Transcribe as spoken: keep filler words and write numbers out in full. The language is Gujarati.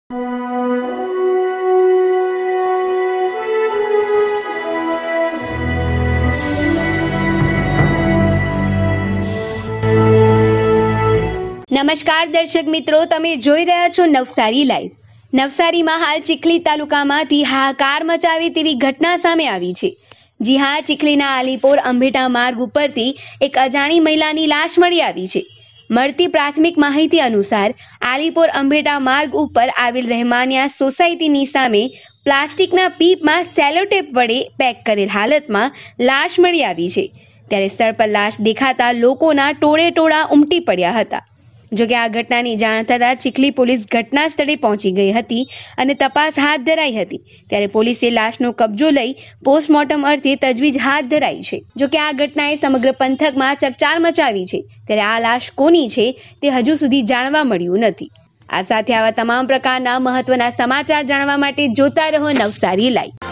નમસ્કાર દર્શક મિત્રો, તમે જોઈ રહ્યા છો નવસારી લાઈવ। નવસારીમાં હાલ ચીખલી તાલુકામાંથી હાહાકાર મચાવે તેવી ઘટના સામે આવી છે। જી હા, ચીખલીના આલીપોર અંભેટા માર્ગ ઉપરથી એક અજાણી મહિલાની લાશ મળી આવી છે। મળતી પ્રાથમિક માહિતી અનુસાર આલીપોર અંભેટા માર્ગ ઉપર આવેલ રહેમાનિયા સોસાયટીની સામે પ્લાસ્ટિકના પીપમાં સેલોટેપ વડે પેક કરેલ હાલતમાં લાશ મળી આવી છે। ત્યારે સ્થળ પર લાશ દેખાતા લોકોના ટોળે ટોળા ઉમટી પડ્યા હતા। જો કે આ ઘટનાની જાણ થતાં ચીખલી પોલીસ ઘટના સ્થળે પહોંચી ગઈ હતી અને તપાસ હાથ ધરાઈ હતી। ત્યારે પોલીસે લાશનો કબજો લઈ પોસ્ટમોર્ટમ અર્થે તજવીજ હાથ ધરાઈ છે। જો કે આ ઘટનાએ સમગ્ર પંથકમાં ચકચાર મચાવી છે। ત્યારે આ લાશ કોની છે તે હજુ સુધી જાણવા મળ્યું નથી। આ સાથે આવા તમામ પ્રકારના મહત્વના સમાચાર જાણવા માટે જોતા રહો નવસારી લાઈવ।